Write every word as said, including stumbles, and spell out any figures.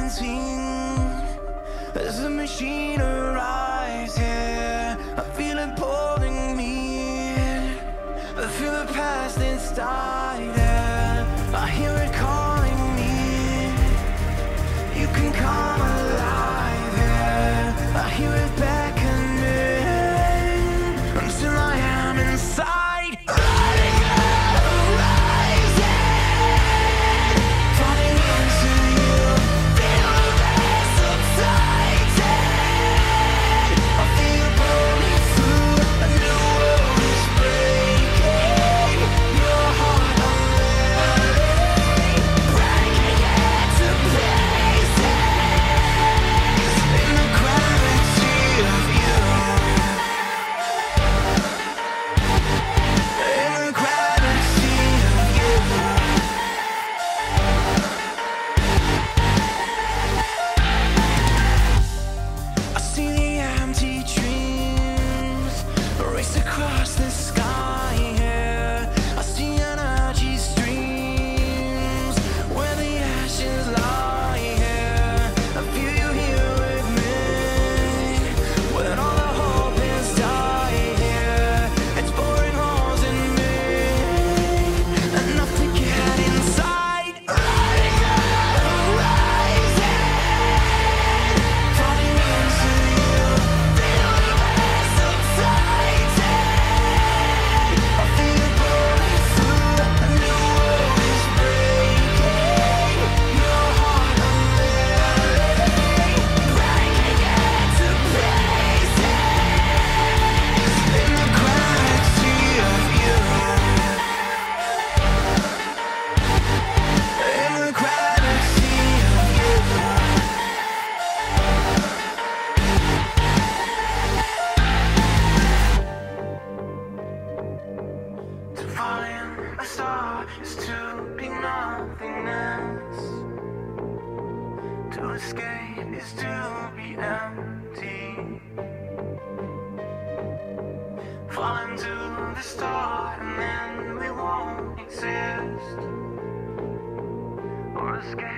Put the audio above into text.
dancing as the machine arrives here. I feel it pulling me in. I feel the past inside it. I hear it calling me. You can come alive here. I hear it beckoning until I am inside. Across the sky here, I see energy streams where the ashes lie here. I feel you here with me when all the hope is dying here. It's boring holes in me, enough to get inside. Riding on the horizon, falling into you, feel the best subside. A star is to be nothingness. To escape is to be empty. Fall into the star and then we won't exist or escape.